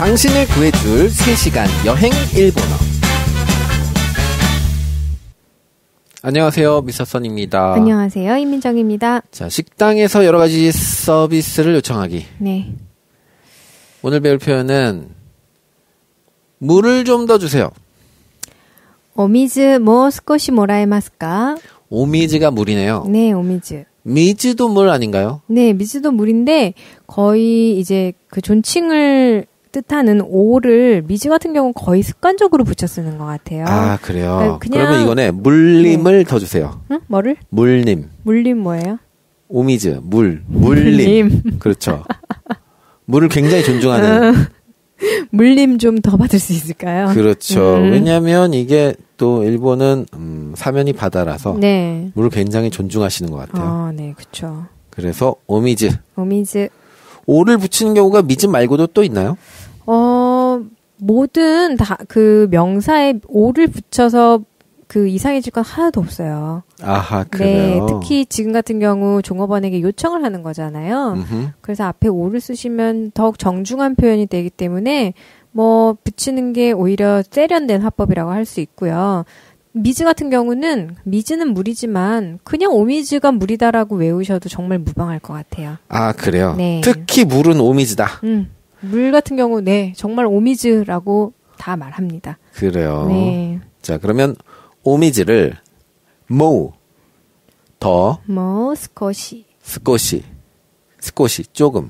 당신을 구해줄 3시간 여행 일본어. 안녕하세요, 미스터선입니다. 안녕하세요, 이민정입니다. 자, 식당에서 여러 가지 서비스를 요청하기. 네. 오늘 배울 표현은 물을 좀 더 주세요. 오미즈 뭐少しもらえますか? 오미즈가 물이네요. 네, 오미즈. 미즈도 물 아닌가요? 네, 미즈도 물인데 거의 이제 그 존칭을 뜻하는 오를 미즈 같은 경우는 거의 습관적으로 붙여 쓰는 것 같아요. 아, 그래요? 그냥, 그러면 이거네. 물림을 더 주세요. 응? 뭐를? 물림. 물림 뭐예요? 오미즈, 물림. 그렇죠. 물을 굉장히 존중하는. 물림 좀 더 받을 수 있을까요? 그렇죠. 왜냐하면 이게 또 일본은 사면이 바다라서 네. 물을 굉장히 존중하시는 것 같아요. 네, 그렇죠. 그래서 오미즈. 오미즈. 오를 붙이는 경우가 미즈 말고도 또 있나요? 모든 다 그 명사에 오를 붙여서 그 이상해질 건 하나도 없어요. 아하, 그래요? 네, 특히 지금 같은 경우 종업원에게 요청을 하는 거잖아요. 그래서 앞에 오를 쓰시면 더욱 정중한 표현이 되기 때문에 뭐 붙이는 게 오히려 세련된 화법이라고 할 수 있고요. 미즈 같은 경우는 미즈는 물이지만 그냥 오미즈가 물이다라고 외우셔도 정말 무방할 것 같아요. 아, 그래요? 네. 특히 물은 오미즈다. 물 같은 경우 네, 정말 오미즈라고 다 말합니다. 그래요. 네. 자, 그러면 오미즈를 뭐, 더, 뭐 스코시, 스코시, 조금,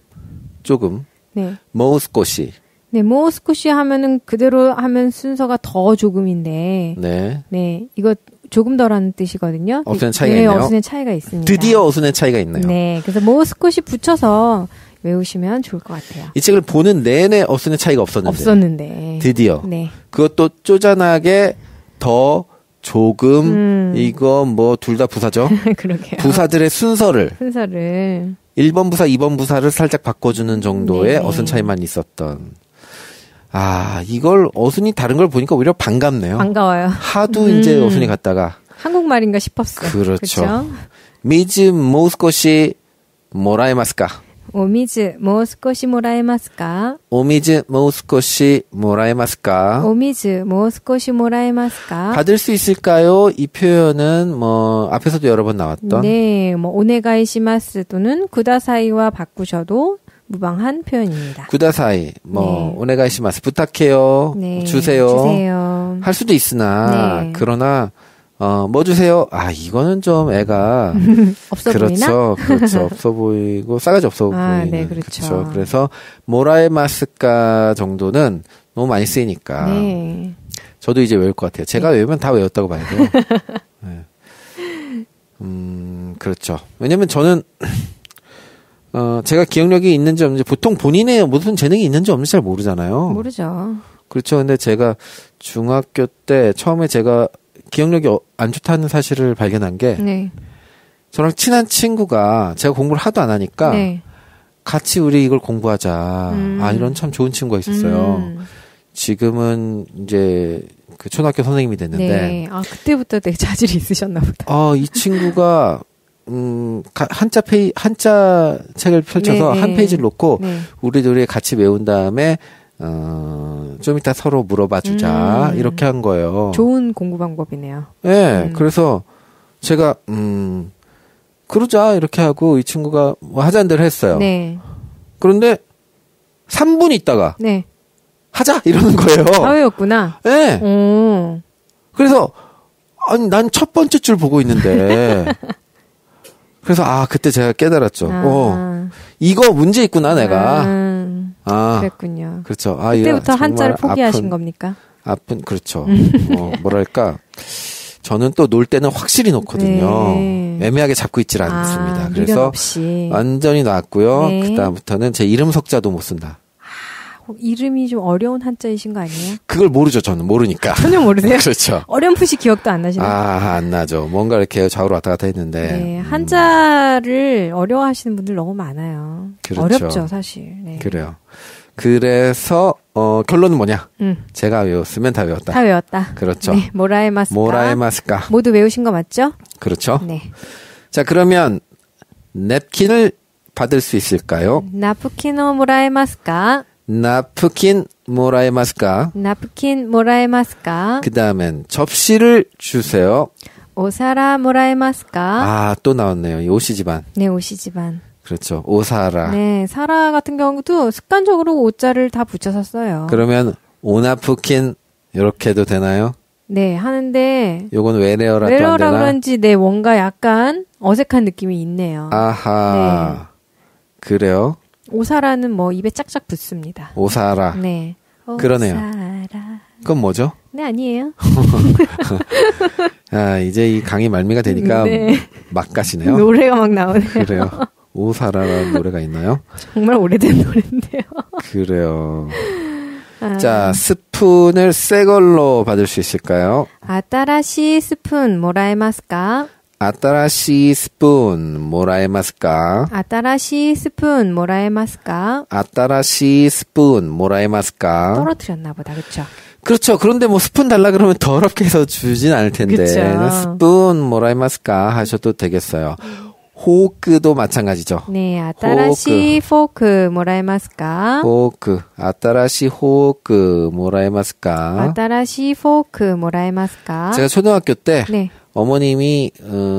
네. 뭐 스코시. 네, 뭐 스코시 하면은 그대로 하면 순서가 더 조금인데, 네. 네, 이거 조금 더라는 뜻이거든요. 어순의 차이가 네, 있네요. 어순의 차이가 있습니다. 드디어 어순의 차이가 있네요. 네, 그래서 뭐 스코시 붙여서 외우시면 좋을 것 같아요. 이 책을 보는 내내 어순의 차이가 없었는데. 드디어. 네. 그것도 쪼잔하게 더, 조금, 이거 뭐 둘 다 부사죠? 그러게요. 부사들의 순서를 1번 부사, 2번 부사를 살짝 바꿔주는 정도의 네네. 어순 차이만 있었던. 아, 이걸 어순이 다른 걸 보니까 오히려 반갑네요. 반가워요. 하도 이제 어순이 갔다가. 한국말인가 싶었어요. 그렇죠. 미즈 모스코시 모라에마스까? 오미즈 뭐 스코시 모라에마스까? 오미즈 모스코시 모라에마스까? 오미즈 뭐 스코시 모라에마스까? 받을 수 있을까요? 이 표현은 뭐 앞에서도 여러 번 나왔던. 네, 뭐 오네가이시마스 또는 구다사이와 바꾸셔도 무방한 표현입니다. 구다사이, 뭐 네. 오네가이시마스 부탁해요. 네, 주세요. 할 수도 있으나 네. 그러나 뭐 주세요? 아, 이거는 좀 애가 없어 그렇죠. 보이나? 그렇죠. 없어 보이고 싸가지 없어 보이는. 네, 그렇죠. 그래서 모라에마스카 정도는 너무 많이 쓰이니까. 네. 저도 이제 외울 것 같아요. 제가 외우면 다 외웠다고 봐야 돼요. 네. 그렇죠. 왜냐면 저는 제가 기억력이 있는지 없는지 보통 본인의 무슨 재능이 있는지 없는지 잘 모르잖아요. 모르죠. 그렇죠. 근데 제가 중학교 때 처음에 제가 기억력이 안 좋다는 사실을 발견한 게 네. 저랑 친한 친구가 제가 공부를 하도 안 하니까 네. 같이 우리 이걸 공부하자. 아, 이런 참 좋은 친구가 있었어요. 지금은 이제 그 초등학교 선생님이 됐는데. 네. 아, 그때부터 되게 자질이 있으셨나 보다. 이 친구가 한자 책을 펼쳐서 네, 한 페이지를 놓고 네. 우리들이 같이 외운 다음에 좀 이따 서로 물어봐 주자. 이렇게 한 거예요. 좋은 공부 방법이네요. 네, 그래서 제가 그러자 이렇게 하고 이 친구가 뭐 하자는 대로 했어요. 네. 그런데 3분 있다가 네. 하자 이러는 거예요. 사회였구나. 네. 오. 그래서 아니 난 첫 번째 줄 보고 있는데 그래서 그때 제가 깨달았죠. 이거 문제 있구나 내가. 그랬군요. 그렇죠. 그때부터 한자를 포기하신 겁니까? 그렇죠. 뭐랄까. 저는 또 놀 때는 확실히 놓거든요. 네. 애매하게 잡고 있질 않습니다. 미련 그래서 없이. 완전히 놨고요. 네. 그다음부터는 제 이름 석자도 못 쓴다. 이름이 좀 어려운 한자이신 거 아니에요? 그걸 모르죠. 저는 모르니까. 전혀 모르세요? 그렇죠. 어렴풋이 기억도 안 나시나요? 안 나죠. 뭔가 이렇게 좌우로 왔다 갔다 했는데. 네, 한자를 어려워하시는 분들 너무 많아요. 그렇죠. 어렵죠, 사실. 네. 그래요. 그래서 결론은 뭐냐? 제가 외웠으면 다 외웠다. 다 외웠다. 그렇죠. 네, 모라에마스까. 모두 외우신 거 맞죠? 그렇죠. 네. 자, 그러면 냅킨을 받을 수 있을까요? 나프키노 모라에마스까? 나프킨 모라에마스까? 나프킨 모라에마스까? 그 다음엔 접시를 주세요. 오사라 모라에마스까? 아, 또 나왔네요. 이 오시 집안. 네, 오시 집안. 그렇죠. 오사라. 네, 사라 같은 경우도 습관적으로 오자를 다 붙여서 써요. 그러면 오나프킨 이렇게 해도 되나요? 네, 하는데 요건 외래어라 또 안 외래어라 되나? 그런지 네, 뭔가 약간 어색한 느낌이 있네요. 아하. 네. 그래요? 오사라는 뭐 입에 짝짝 붙습니다. 오사라. 네. 그러네요. 오사라. 그건 뭐죠? 네, 아니에요. 아, 이제 이 강의 말미가 되니까 네. 막 가시네요. 노래가 막 나오네요. 그래요. 오사라라는 노래가 있나요? 정말 오래된 노래인데요. 그래요. 아. 자, 스푼을 새 걸로 받을 수 있을까요? 아따라시 스푼 모라에마스까? 아따라시 스푼 모라에마스까? 아따라시 스푼 모라에마스까? 아따라시 스푼 모라에마스까? 떨어뜨렸나 보다. 그렇죠? 그렇죠. 그런데 뭐 스푼 달라 그러면 더럽게 해서 주진 않을 텐데. 그쵸. 스푼 모라에마스까 하셔도 되겠어요. 호크도 마찬가지죠. 네, 아따라시 포크 모라에마스까? 호크. 아따라시 호크 모라에마스까? 아따라시 포크 모라에마스까? 제가 초등학교 때 네. 어머님이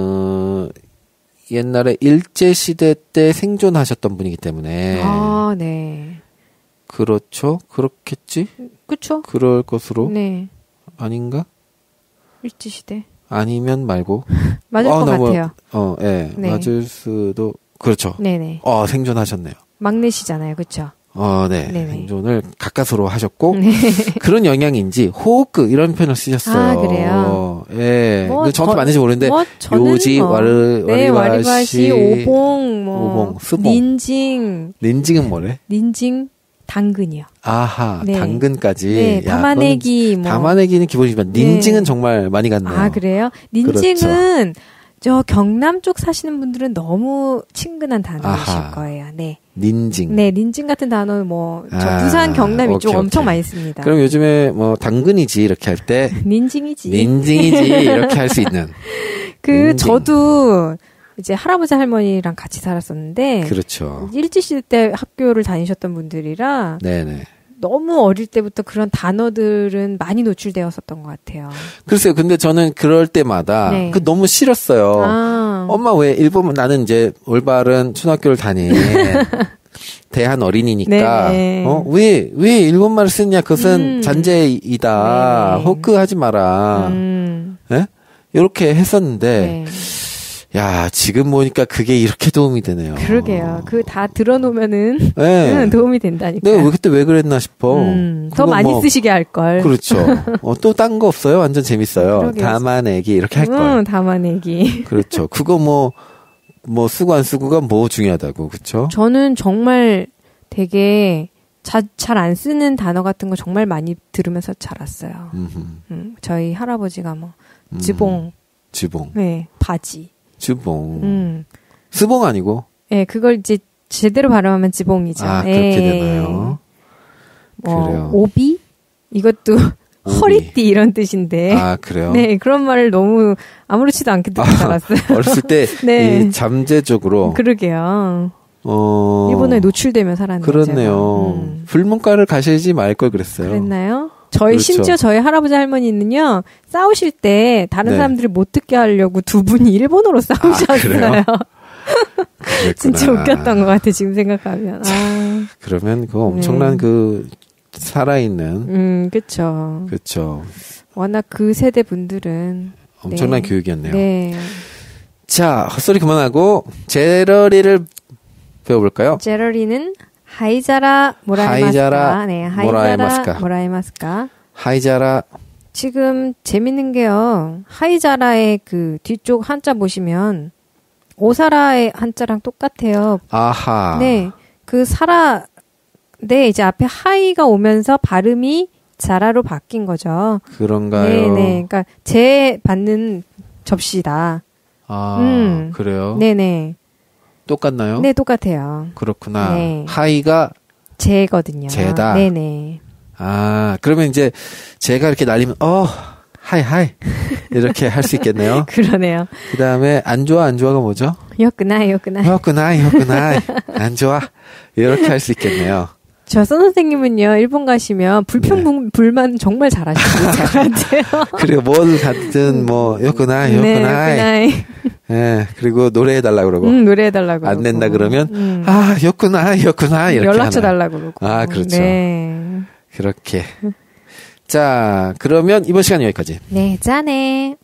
옛날에 일제시대 때 생존하셨던 분이기 때문에 아, 네. 그렇죠? 그렇겠지? 그쵸? 그럴 것으로? 네. 아닌가? 일제시대. 아니면 말고. 맞을 것 너무, 같아요. 예. 네. 맞을 수도, 그렇죠. 네네. 생존하셨네요. 막내시잖아요. 그쵸? 네. 네네. 생존을 가까스로 하셨고, 네. 그런 영향인지, 호흡그, 이런 표현을 쓰셨어요. 아, 그래요? 예. 뭐, 정확히 맞는지 모르는데, 뭐, 저는 요지, 뭐, 네, 와리바시, 오봉, 뭐, 오봉, 스봉. 닌징. 닌징은 뭐래? 닌징, 당근이요. 아하, 네. 당근까지. 네, 야, 담아내기, 뭐. 담아내기는 기본이지만, 닌징은 네. 정말 많이 갔네요. 아, 그래요? 닌징은, 저 경남 쪽 사시는 분들은 너무 친근한 단어이실 아하. 거예요. 네. 닌징. 네, 닌징 같은 단어는 뭐, 저 부산, 경남 이쪽 오케이, 엄청 오케이. 많이 씁니다. 그럼 요즘에 뭐, 당근이지, 이렇게 할 때, 닌징이지. 닌징이지, 이렇게 할 수 있는. 닌징. 저도 이제 할아버지 할머니랑 같이 살았었는데. 그렇죠. 일제시대 때 학교를 다니셨던 분들이라. 네네. 너무 어릴 때부터 그런 단어들은 많이 노출되었었던 것 같아요. 글쎄요, 근데 저는 그럴 때마다, 네. 너무 싫었어요. 아. 엄마 왜 일본, 나는 이제 올바른 초등학교를 다닌 대한 어린이니까, 네네. 왜 일본말을 쓰냐, 그것은 잔재이다. 네네. 호크 하지 마라. 예? 이렇게 했었는데, 네. 야, 지금 보니까 그게 이렇게 도움이 되네요. 그러게요. 그 다 들어놓으면은 네. 도움이 된다니까. 내가 왜 그때 왜 그랬나 싶어. 더 그거 많이 쓰시게 할 걸. 그렇죠. 또 딴 거 없어요? 완전 재밌어요. 그러게요. 담아내기 이렇게 할 걸. 담아내기. 그렇죠. 그거 뭐 쓰고 안 쓰고가 뭐 중요하다고, 그렇죠? 저는 정말 되게 잘 안 쓰는 단어 같은 거 정말 많이 들으면서 자랐어요. 저희 할아버지가 뭐 지봉, 지봉, 네, 바지, 지봉, 스봉 아니고? 네, 그걸 이제 제대로 발음하면 지봉이죠. 아, 그렇게 되나요? 그래요. 오비? 이것도 오비. 허리띠 이런 뜻인데. 아, 그래요? 네, 그런 말을 너무 아무렇지도 않게 듣고 자랐어요. 어렸을 때 네. 이 잠재적으로 그러게요. 일본어에 노출되면 살았네요. 그렇네요. 불문과를 가시지 말 걸 그랬어요. 그랬나요? 그렇죠. 심지어 저희 할아버지 할머니는요, 싸우실 때 다른 네. 사람들이 못 듣게 하려고 두 분이 일본어로 싸우셨어요. 그래요? 진짜 웃겼던 것 같아, 지금 생각하면. 그러면 그 엄청난 그 살아있는. 그쵸. 그쵸. 워낙 그 세대 분들은. 엄청난 교육이었네요. 네. 자, 헛소리 그만하고, 제러리를 배워볼까요? 제러리는 하이자라 모라에마스까. 하이자라 네, 모라에마스까. 모라에마스까. 하이자라. 지금 재밌는 게요. 하이자라의 그 뒤쪽 한자 보시면 오사라의 한자랑 똑같아요. 아하. 네. 그 네, 이제 앞에 하이가 오면서 발음이 자라로 바뀐 거죠. 그런가요? 네네. 그러니까 재 받는 접시다. 아, 그래요? 네네. 똑같나요? 네, 똑같아요. 그렇구나. 네. 하이가 재거든요. 재다. 네네. 아, 그러면 이제 제가 이렇게 날리면 하이 이렇게 할 수 있겠네요. 그러네요. 그다음에 안 좋아가 뭐죠? 요끄나이. 안 좋아. 이렇게 할 수 있겠네요. 저 선생님은요, 일본 가시면 불평불만 정말 잘하시는 것 같아요. 그리고 뭘 갖든 요코나이. 예, 그리고 노래해달라 그러고. 노래해달라 그러고. 안 된다 그러면, 요코나이, 이렇게. 연락처 달라 그러고. 그렇죠. 네. 그렇게. 자, 그러면 이번 시간 여기까지. 네, 짠해.